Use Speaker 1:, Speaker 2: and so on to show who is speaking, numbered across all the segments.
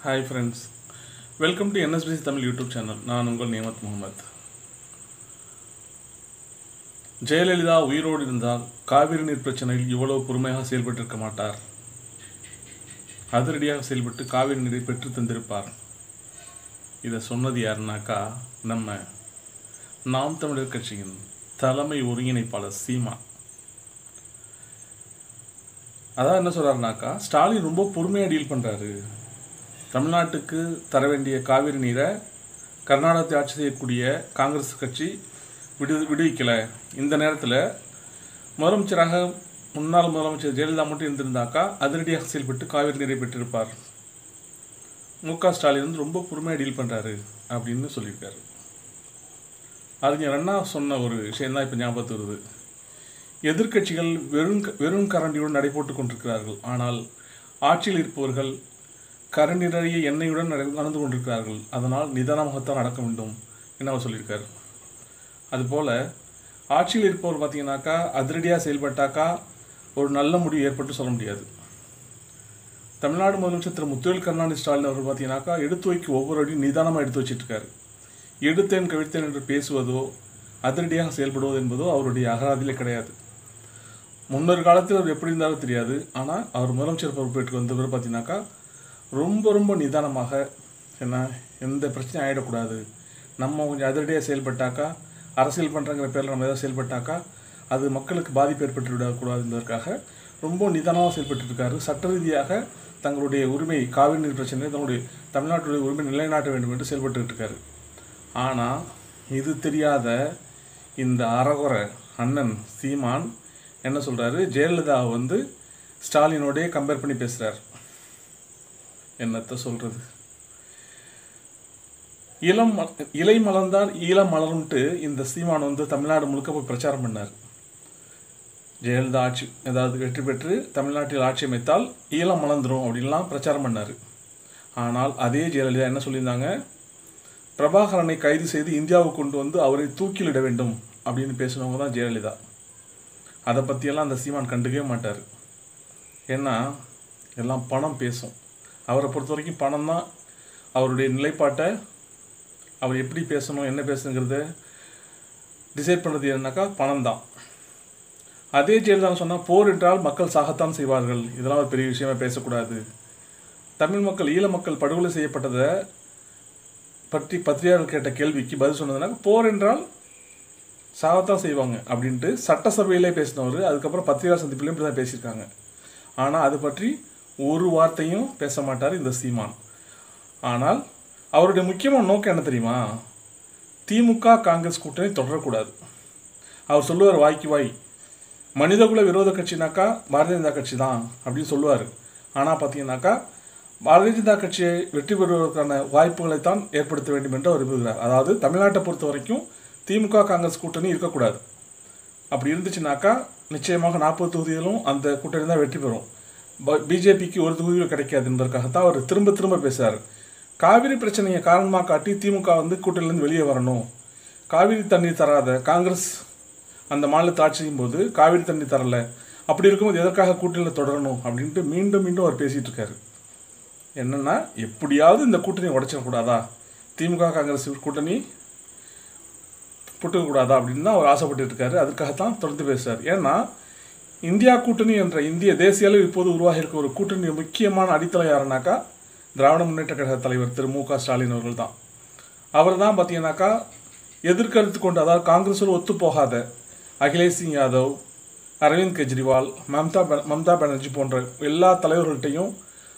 Speaker 1: Hi friends, welcome to NSBC Tamil YouTube channel. நான் உங்கள் நியமத் முகமது. ஜெயலலிதா உயிரோடு இருந்தால் காவிரி நீர் பிரச்சனையில் இவ்வளவு பொறுமையாக செயல்பட்டிருக்க மாட்டார். அதிரடியாக செயல்பட்டு காவிரி நீரை பெற்று தந்திருப்பார். இதை சொன்னது யாருனாக்கா நம்ம நாம் தமிழர் கட்சியின் தலைமை ஒருங்கிணைப்பாளர் சீமா. அதான் என்ன சொல்றாருனாக்கா, ஸ்டாலின் ரொம்ப பொறுமையாக டீல் பண்ணுறாரு. தமிழ்நாட்டுக்கு தர வேண்டிய காவிரி நீரை கர்நாடகத்தை ஆட்சி செய்யக்கூடிய காங்கிரஸ் கட்சி விடுவிக்கலை. இந்த நேரத்தில் முதலமைச்சராக முன்னாள் முதலமைச்சர் ஜெயலலிதா மட்டும் இருந்திருந்தாக்கா அதிரடியாக செயல்பட்டு காவிரி நீரை பெற்றிருப்பார். ஸ்டாலின் வந்து ரொம்ப பொறுமையாக டீல் பண்ணுறாரு அப்படின்னு சொல்லியிருக்காரு. அறிஞர் அண்ணா சொன்ன ஒரு விஷயம்தான் இப்போ ஞாபகத்து வருது. எதிர்க்கட்சிகள் வெறும் கரண்டியுடன் நடைபோட்டு கொண்டிருக்கிறார்கள். ஆனால் ஆட்சியில் இருப்பவர்கள் கரண்டி நிறைய எண்ணெயுடன் நடந்து கொண்டிருக்கிறார்கள். அதனால் நிதானமாகத்தான் நடக்க வேண்டும் என்று அவர் சொல்லியிருக்கார். அதுபோல் ஆட்சியில் இருப்பவர் பார்த்தீங்கன்னாக்கா அதிரடியாக செயல்பட்டாக்கா ஒரு நல்ல முடிவு ஏற்பட்டு சொல்ல முடியாது. தமிழ்நாடு முதலமைச்சர் திரு முத்துவேல் கருணாநிதி ஸ்டாலின் அவர் பார்த்தீங்கன்னாக்கா எடுத்து வைக்க ஒவ்வொரு அடியும் நிதானமாக எடுத்து வச்சிட்ருக்காரு. எடுத்தேன் கவிழ்த்தேன் என்று பேசுவதோ அதிரடியாக செயல்படுவது என்பதோ அவருடைய அகராதிலே கிடையாது. முன்னொரு காலத்தில் அவர் எப்படி இருந்தாலும் தெரியாது. ஆனால் அவர் முதலமைச்சர் பொறுப்பேற்று வந்தவர் பார்த்தீங்கன்னாக்கா ரொம்ப நிதானமாக எந்த பிரச்சனையும் ஆகிடக்கூடாது, நம்ம கொஞ்சம் அதிரடியாக செயல்பட்டாக்கா அரசியல் பண்ணுறங்கிற பேரில் நம்ம ஏதாவது செயல்பட்டாக்கா அது மக்களுக்கு பாதிப்பு ஏற்பட்டு விடக்கூடாது என்பதற்காக ரொம்ப நிதானமாக செயல்பட்டுருக்காரு. சட்ட ரீதியாக தங்களுடைய உரிமை காவிரி நீர் பிரச்சனை தங்களுடைய தமிழ்நாட்டுடைய உரிமை நிலைநாட்ட வேண்டும் என்று செயல்பட்டு இருக்காரு. ஆனால் இது தெரியாத இந்த அறகுறை அண்ணன் சீமான் என்ன சொல்கிறாரு, ஜெயலலிதாவை வந்து ஸ்டாலினோடய கம்பேர் பண்ணி பேசுகிறார். என்னத்தை சொல்கிறது, இலை மலர்ந்தால் ஈழம் மலரும்ட்டு இந்த சீமான் வந்து தமிழ்நாடு முழுக்க போய் பிரச்சாரம் பண்ணார். ஜெயலலிதா ஆட்சி ஏதாவது வெற்றி பெற்று தமிழ்நாட்டில் ஆட்சி அமைத்தால் ஈழம் மலர்ந்துடும் அப்படின்லாம் பிரச்சாரம் பண்ணார். ஆனால் அதே ஜெயலலிதா என்ன சொல்லியிருந்தாங்க, பிரபாகரனை கைது செய்து இந்தியாவுக்கு கொண்டு வந்து அவரை தூக்கிலிட வேண்டும் அப்படின்னு பேசினவங்க தான் ஜெயலலிதா. அதை பற்றியெல்லாம் அந்த சீமான் கண்டுக்கவே மாட்டார். ஏன்னா எல்லாம் பணம் பேசும். அவரை பொறுத்த வரைக்கும் பணம் தான் அவருடைய நிலைப்பாட்டை, அவர் எப்படி பேசணும் என்ன பேசணுங்கிறத டிசைட் பண்ணுறது என்னன்னாக்கா பணம் தான். அதே ஜெயலலிதா சொன்னால் போர் என்றால் மக்கள் சாகத்தான் செய்வார்கள், இதெல்லாம் ஒரு பெரிய விஷயமா பேசக்கூடாது. தமிழ் மக்கள் ஈழ மக்கள் படுகொலை செய்யப்பட்டதை பற்றி பத்திரிகையாளர் கேட்ட கேள்விக்கு பதில் சொன்னதுனாக்க போர் என்றால் சாகத்தான் செய்வாங்க அப்படின்ட்டு சட்டசபையிலே பேசினவர். அதுக்கப்புறம் பத்திரிகை சந்திப்பிலையும் இப்படி தான் பேசியிருக்காங்க. ஆனால் அது பற்றி ஒரு வார்த்தையும் பேச மாட்டார் இந்த சீமான். ஆனால் அவருடைய முக்கியமான நோக்கம் என்ன தெரியுமா, திமுக காங்கிரஸ் கூட்டணி தொடரக்கூடாது. அவர் சொல்லுவார் வாய்க்கு வாய், மனிதகுல விரோத கட்சினாக்கா பாரதிய ஜனதா கட்சி தான் அப்படின்னு சொல்லுவார். ஆனால் பார்த்தீங்கன்னாக்கா பாரதிய ஜனதா கட்சியை வெற்றி பெறுவதற்கான வாய்ப்புகளைத்தான் ஏற்படுத்த வேண்டும் என்று அவர் விரும்புகிறார். அதாவது தமிழ்நாட்டை பொறுத்த வரைக்கும் திமுக காங்கிரஸ் கூட்டணி இருக்கக்கூடாது. அப்படி இருந்துச்சுனாக்கா நிச்சயமாக 40 தொகுதிகளும் அந்த கூட்டணி தான் வெற்றி பெறும். பிஜேபிக்கு ஒரு தொகுதியில் கிடைக்காது என்பதற்காகத்தான் அவர் திரும்ப பேசுகிறார். காவிரி பிரச்சனையை காரணமாக காட்டி திமுக வந்து கூட்டணியிலேருந்து வெளியே வரணும், காவிரி தண்ணீர் தராத காங்கிரஸ் அந்த மாநிலத்தை ஆட்சி செய்யும் போது காவிரி தண்ணீர் தரலை, அப்படி இருக்கும்போது எதற்காக கூட்டணியில் தொடரணும் அப்படின்ட்டு மீண்டும் அவர் பேசிகிட்டு இருக்காரு. என்னென்னா எப்படியாவது இந்த கூட்டணியை உடைச்சிடக்கூடாதா, திமுக காங்கிரஸ் கூட்டணி புட்டுக்கக்கூடாதா அப்படின்னு தான் அவர் ஆசைப்பட்டு இருக்காரு. அதுக்காகத்தான் தொடர்ந்து பேசுகிறார். ஏன்னா இந்தியா கூட்டணி என்ற இந்திய தேசிய அளவில் இப்போது உருவாகி இருக்க ஒரு கூட்டணி முக்கியமான அடித்தளம் யாருனாக்கா திராவிட முன்னேற்ற கழக தலைவர் திரு மு.க. ஸ்டாலின் அவர்கள் தான். அவர் தான் பார்த்தீங்கன்னாக்கா எதிர்கருத்து கொண்டு, அதாவது காங்கிரஸோடு ஒத்து போகாத அகிலேஷ் சிங் யாதவ், அரவிந்த் கெஜ்ரிவால், மம்தா பானர்ஜி போன்ற எல்லா தலைவர்கள்ட்டையும்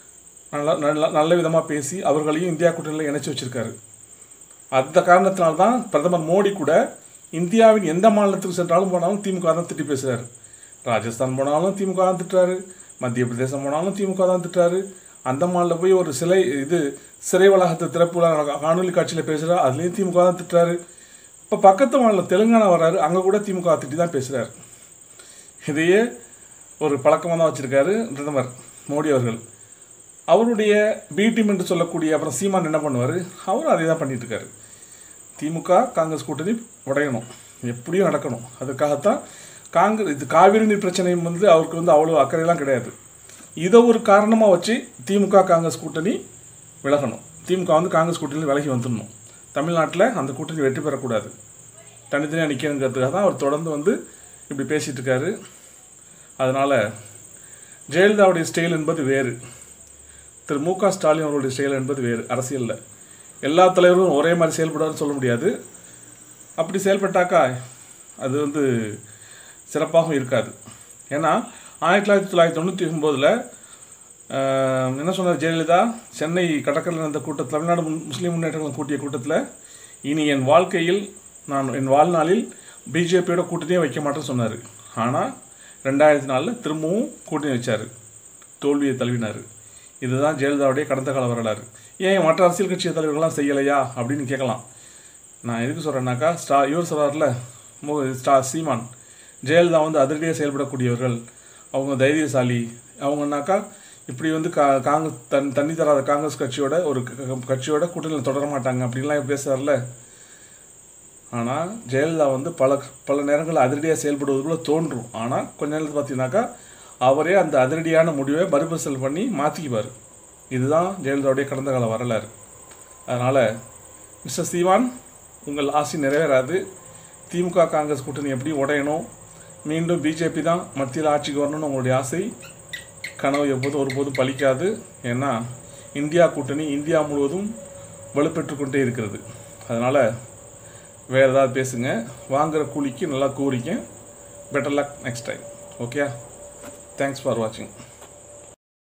Speaker 1: நல்ல விதமாக பேசி அவர்களையும் இந்தியா கூட்டணியில் இணைச்சி வச்சிருக்காரு. அந்த காரணத்தினால்தான் பிரதமர் மோடி கூட இந்தியாவின் எந்த மாநிலத்துக்கு சென்றாலும் போனாலும் திமுக தான் திட்டி பேசுகிறார். ராஜஸ்தான் போனாலும் திமுக தான் திட்டுறாரு, மத்திய பிரதேசம் போனாலும் திமுக தான் திட்டுறாரு. அந்த மாநிலம் போய் ஒரு சிறை வளாகத்தை திறப்பு காணொலி காட்சியில் பேசுகிறார், அதுலேயும் திமுக தான் திட்டுறாரு. இப்போ பக்கத்து மாநிலம் தெலுங்கானா வர்றாரு, அங்கே கூட திமுக திட்டி தான் பேசுகிறார். இதையே ஒரு பழக்கமாக தான் வச்சுருக்காரு பிரதமர் மோடி அவர்கள். அவருடைய பி டீம் என்று சொல்லக்கூடிய அப்புறம் சீமான் என்ன பண்ணுவார், அவரும் அதே தான் பண்ணிகிட்ருக்காரு. திமுக காங்கிரஸ் கூட்டணி உடையணும், எப்படியும் நடக்கணும். அதுக்காகத்தான் இது காவிரி நீர் பிரச்சனை வந்து அவருக்கு வந்து அவ்வளோ அக்கறையெல்லாம் கிடையாது. இதை ஒரு காரணமாக வச்சு திமுக காங்கிரஸ் கூட்டணி விலகணும். திமுக வந்து காங்கிரஸ் கூட்டணியில் விலகி வந்துடணும். தமிழ்நாட்டில் அந்த கூட்டணி வெற்றி பெறக்கூடாது, தனித்தனியாக நிற்கணுங்கிறதுக்காக தான் அவர் தொடர்ந்து வந்து இப்படி பேசிகிட்டு இருக்காரு. அதனால் ஜெயலலிதாவுடைய ஸ்டைல் என்பது வேறு, திரு மு.க. ஸ்டாலின் அவருடைய ஸ்டைல் என்பது வேறு. அரசியலில் எல்லா தலைவரும் ஒரே மாதிரி செயல்படாதுன்னு சொல்ல முடியாது. அப்படி செயல்பட்டாக்கா அது வந்து சிறப்பாகவும் இருக்காது. ஏன்னா 1999 என்ன சொன்னார் ஜெயலலிதா? சென்னை கடற்கரையில் நடந்த கூட்டத்தில், தமிழ்நாடு முஸ்லீம் முன்னேற்றங்கள் கூட்டிய கூட்டத்தில், இனி என் வாழ்க்கையில் நான் என் வாழ்நாளில் பிஜேபியோட கூட்டணியே வைக்க மாட்டேன்னு சொன்னார். ஆனால் 2004 திரும்பவும் கூட்டணி வச்சார், தோல்வியை தழுவினார். இதுதான் ஜெயலலிதாவுடைய கடந்த கால வரலாறு. ஏன் மற்ற அரசியல் கட்சி தலைவர்கள்லாம் செய்யலையா அப்படின்னு கேட்கலாம். நான் எதுக்கு சொல்கிறேன்னாக்கா, இவர் சொல்கிறார்ல சீமான், ஜெயலலிதா வந்து அதிரடியாக செயல்படக்கூடியவர்கள், அவங்க தைரியசாலி, அவங்கன்னாக்கா இப்படி வந்து காங்கிரஸ் தண்ணி தராத காங்கிரஸ் கட்சியோட ஒரு கட்சியோட கூட்டணியில் தொடர மாட்டாங்க அப்படின்லாம் பேசுகிறார்ல. ஆனால் ஜெயலலிதா வந்து பல நேரங்களில் அதிரடியாக செயல்படுவது போல தோன்றும். ஆனால் கொஞ்ச நேரத்தில் பார்த்தீங்கன்னாக்கா அவரே அந்த அதிரடியான முடிவை மறுபரிசீலனை பண்ணி மாற்றிக்குவார். இதுதான் ஜெயலலிதாவுடைய கடந்த கால வரலாறு. அதனால் மிஸ்டர் சீமான், உங்கள் ஆசை நிறைவேறாது. திமுக காங்கிரஸ் கூட்டணி எப்படி உடையணும், மீண்டும் பிஜேபி தான் மத்தியில் ஆட்சிக்கு வரணும்னு உங்களுடைய ஆசை கனவு எப்போதும் ஒருபோதும் பலிக்காது. ஏன்னா இந்தியா கூட்டணி இந்தியா முழுவதும் வலுப்பெற்று கொண்டே இருக்கிறது. அதனால் வேறு ஏதாவது பேசுங்க, வாங்குகிற கூலிக்கு நல்லா கூறிக்க. Better luck next time. Okay, thanks for வாட்சிங்.